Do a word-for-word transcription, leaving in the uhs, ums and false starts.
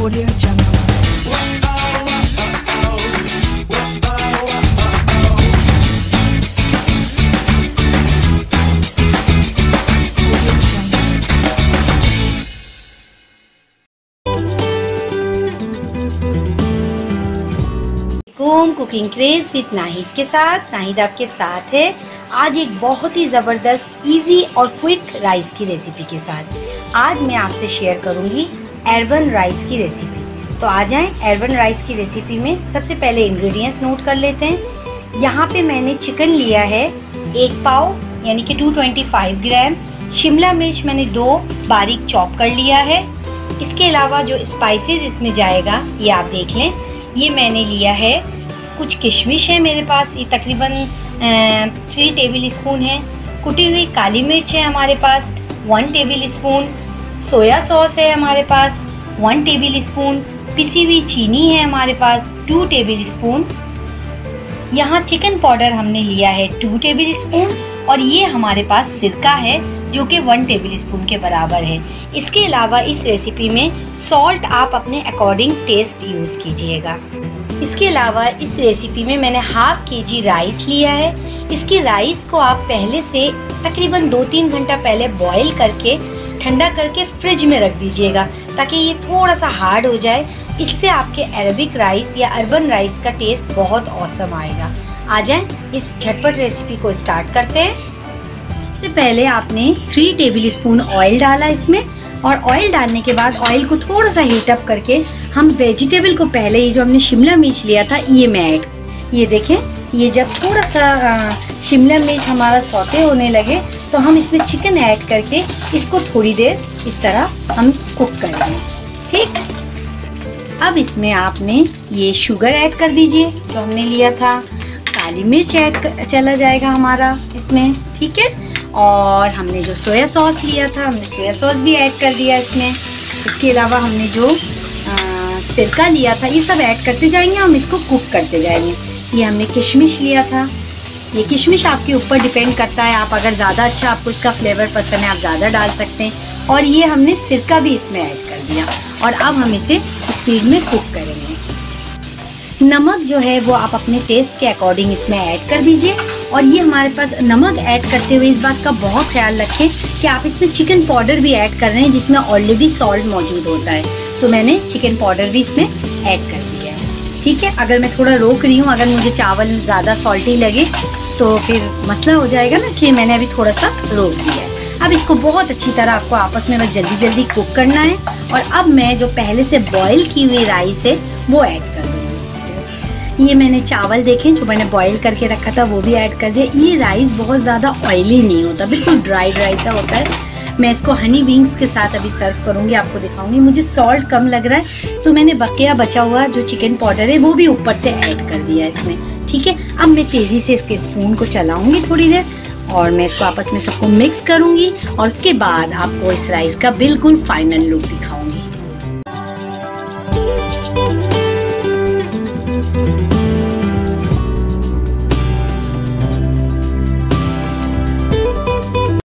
Audio Jungle. Cooking craze with Nahid के साथ। नाहिद आपके साथ है आज एक बहुत ही ज़बरदस्त इजी और क्विक राइस की रेसिपी के साथ। आज मैं आपसे शेयर करूंगी अर्बन राइस की रेसिपी। तो आ जाएं अर्बन राइस की रेसिपी में। सबसे पहले इंग्रेडिएंट्स नोट कर लेते हैं। यहाँ पे मैंने चिकन लिया है एक पाव यानी कि दो सौ पच्चीस ग्राम। शिमला मिर्च मैंने दो बारीक चॉप कर लिया है। इसके अलावा जो स्पाइसेस इसमें जाएगा ये आप देख लें। ये मैंने लिया है कुछ किशमिश है मेरे पास, ये तकरीबन थ्री टेबल स्पून है। कुटी हुई काली मिर्च है हमारे पास one tablespoon. Soya sauce है हमारे पास वन टेबल स्पून। पिसी हुई चीनी है हमारे पास टू टेबल स्पून। यहाँ चिकन पाउडर हमने लिया है टू टेबल स्पून और ये हमारे पास सिरका है जो कि वन टेबल स्पून के बराबर है। इसके अलावा इस रेसिपी में सॉल्ट आप अपने अकॉर्डिंग टेस्ट यूज़ कीजिएगा। इसके अलावा इस रेसिपी में मैंने हाफ के जी राइस लिया है। इसकी राइस को आप पहले से तकरीबन दो तीन घंटा पहले बॉईल करके ठंडा करके फ्रिज में रख दीजिएगा ताकि ये थोड़ा सा हार्ड हो जाए। इससे आपके अरबिक राइस या अर्बन राइस का टेस्ट बहुत औसम आएगा। आ जाएं इस झटपट रेसिपी को स्टार्ट करते हैं। सबसे पहले आपने थ्री टेबल स्पून ऑयल डाला इसमें और ऑयल डालने के बाद ऑयल को थोड़ा सा हीट अप करके हम वेजिटेबल को पहले ये जो हमने शिमला मिर्च लिया था ये मैं ऐड, ये देखें, ये जब थोड़ा सा शिमला मिर्च हमारा सौते होने लगे तो हम इसमें चिकन ऐड करके इसको थोड़ी देर इस तरह हम कुक करेंगे। ठीक, अब इसमें आपने ये शुगर ऐड कर दीजिए जो हमने लिया था। काली मिर्च ऐड चला जाएगा हमारा इसमें, ठीक है। और हमने जो सोया सॉस लिया था हमने सोया सॉस भी ऐड कर दिया इसमें। इसके अलावा हमने जो आ, सिरका लिया था ये सब ऐड करते जाएंगे, हम इसको कुक करते जाएंगे। ये हमने किशमिश लिया था, ये किशमिश आपके ऊपर डिपेंड करता है, आप अगर ज़्यादा अच्छा आपको इसका फ्लेवर पसंद है आप ज़्यादा डाल सकते हैं। और ये हमने सिरका भी इसमें ऐड कर दिया और अब हम इसे स्पीड में कुक करेंगे। नमक जो है वो आप अपने टेस्ट के अकॉर्डिंग इसमें ऐड कर दीजिए। और ये हमारे पास नमक ऐड करते हुए इस बात का बहुत ख्याल रखें कि आप इसमें चिकन पाउडर भी ऐड कर रहे हैं जिसमें ऑलरेडी सॉल्ट मौजूद होता है। तो मैंने चिकन पाउडर भी इसमें ऐड कर दिया है, ठीक है। अगर मैं थोड़ा रोक रही हूँ, अगर मुझे चावल ज़्यादा सॉल्टी लगे तो फिर मसला हो जाएगा ना, इसलिए मैंने अभी थोड़ा सा रोक दिया है। अब इसको बहुत अच्छी तरह आपको आपस में बस जल्दी जल्दी कुक करना है। और अब मैं जो पहले से बॉईल की हुई राइस है वो ऐड कर दूँगी। ये मैंने चावल देखें जो मैंने बॉईल करके रखा था वो भी ऐड कर दिया। ये राइस बहुत ज़्यादा ऑयली नहीं होता, बिल्कुल ड्राई ड्राई सा होता है। मैं इसको हनी विंग्स के साथ अभी सर्व करूँगी, आपको दिखाऊंगी। मुझे सॉल्ट कम लग रहा है तो मैंने बकिया बचा हुआ जो चिकन पाउडर है वो भी ऊपर से ऐड कर दिया इसमें, ठीक है। अब मैं तेज़ी से इसके स्पून को चलाऊँगी थोड़ी देर और मैं इसको आपस में सबको मिक्स करूँगी और उसके बाद आपको इस राइस का बिल्कुल फाइनल लुक दिखाऊँगी।